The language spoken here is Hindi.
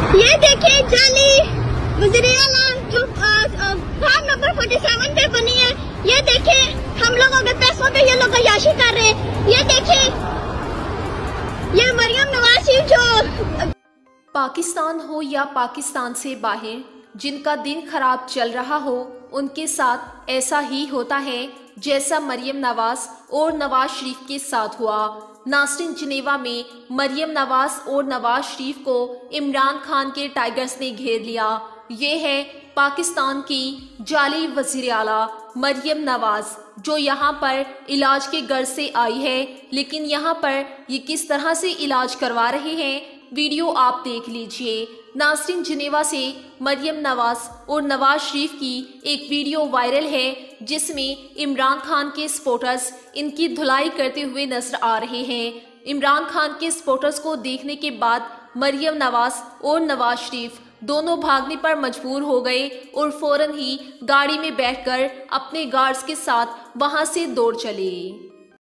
ये देखिए जाली वज़ीर-ए-आला जो फार्म नंबर 47 पे बनी है। ये देखिए हम लोगों के पैसों पे ये लोग अय्याशी कर रहे हैं। ये देखिए ये मरियम नवाज जो पाकिस्तान हो या पाकिस्तान से बाहर जिनका दिन खराब चल रहा हो उनके साथ ऐसा ही होता है जैसा मरियम नवाज और नवाज शरीफ के साथ हुआ। नाज़रीन, जिनेवा में मरियम नवाज और नवाज शरीफ को इमरान खान के टाइगर्स ने घेर लिया। ये है पाकिस्तान की जाली वज़ीर आला मरियम नवाज जो यहाँ पर इलाज के गर्ज से आई है। लेकिन यहाँ पर ये किस तरह से इलाज करवा रहे हैं वीडियो आप देख लीजिए। नाज़रीन, जिनेवा से मरियम नवाज और नवाज शरीफ की एक वीडियो वायरल है जिसमें इमरान खान के सपोर्टर्स इनकी धुलाई करते हुए नजर आ रहे हैं। इमरान खान के सपोर्टर्स को देखने के बाद मरियम नवाज और नवाज शरीफ दोनों भागने पर मजबूर हो गए और फौरन ही गाड़ी में बैठकर अपने गार्ड्स के साथ वहां से दौड़ चले।